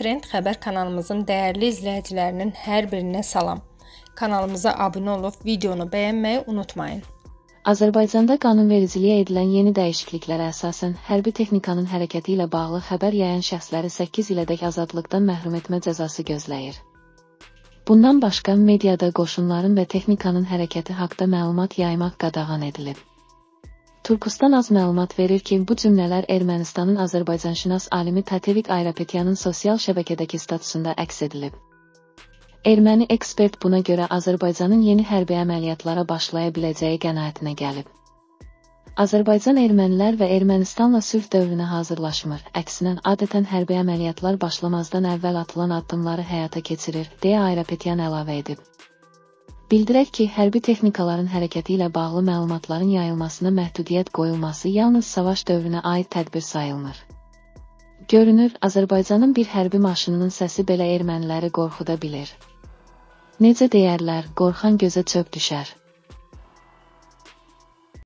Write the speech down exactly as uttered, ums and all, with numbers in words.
Trend Xəbər kanalımızın dəyərli izləyicilərinin hər birinə salam. Kanalımıza abunə olub videonu bəyənməyi unutmayın. Azərbaycanda qanunvericiliyə edilən yeni dəyişikliklərə əsasən hərbi texnikanın hərəkəti ilə bağlı xəbər yayan şəxsləri səkkiz ilədək azadlıqdan məhrum etmə cəzası gözləyir. Bundan başqa mediada qoşunların və texnikanın hərəkəti haqqında məlumat yaymaq qadağan edilib. Turkistan az məlumat verir ki, bu cümlələr Ermənistanın Azərbaycanşünas alimi Tatevik Ayropetyanın sosial şəbəkədəki statusunda əks edilib. Erməni ekspert buna görə Azərbaycanın yeni hərbi əməliyyatlara başlaya biləcəyi qənaətinə gəlib. Azərbaycan ermənilər və Ermənistanla sülh dövrünə hazırlaşmır, əksinə adətən hərbi əməliyyatlar başlamazdan əvvəl atılan addımları həyata keçirir, deyə Ayropetyan əlavə edib. Bildirək ki, hərbi texnikaların hərəkəti ilə bağlı məlumatların yayılmasına məhdudiyyət qoyulması yalnız savaş dövrünə aid tədbir sayılmır. Görünür, Azərbaycanın bir hərbi maşınının səsi belə erməniləri qorxuda bilir. Necə deyərlər, qorxan gözə çöp düşər.